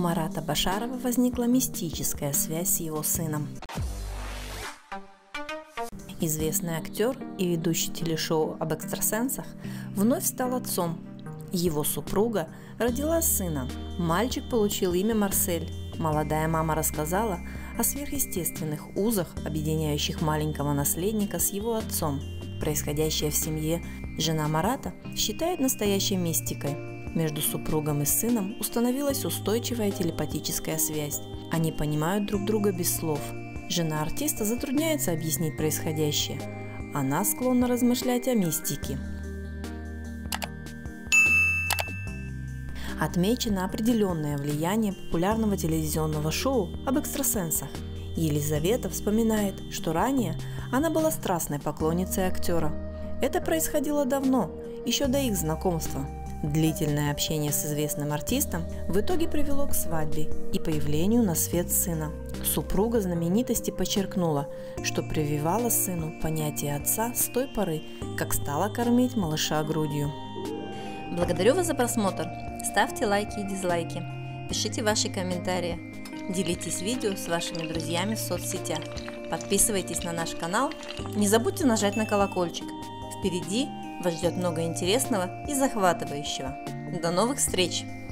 Марата Башарова возникла мистическая связь с его сыном. Известный актер и ведущий телешоу об экстрасенсах вновь стал отцом. Его супруга родила сына. Мальчик получил имя Марсель. Молодая мама рассказала о сверхъестественных узах, объединяющих маленького наследника с его отцом. Происходящее в семье жена Марата считает настоящей мистикой. Между супругом и сыном установилась устойчивая телепатическая связь. Они понимают друг друга без слов. Жена артиста затрудняется объяснить происходящее. Она склонна размышлять о мистике. Отмечено определенное влияние популярного телевизионного шоу об экстрасенсах. Елизавета вспоминает, что ранее она была страстной поклонницей актера. Это происходило давно, еще до их знакомства. Длительное общение с известным артистом в итоге привело к свадьбе и появлению на свет сына. Супруга знаменитости подчеркнула, что прививала сыну понятие отца с той поры, как стала кормить малыша грудью. Благодарю вас за просмотр. Ставьте лайки и дизлайки. Пишите ваши комментарии. Делитесь видео с вашими друзьями в соцсетях. Подписывайтесь на наш канал. Не забудьте нажать на колокольчик. Впереди вас ждет много интересного и захватывающего. До новых встреч!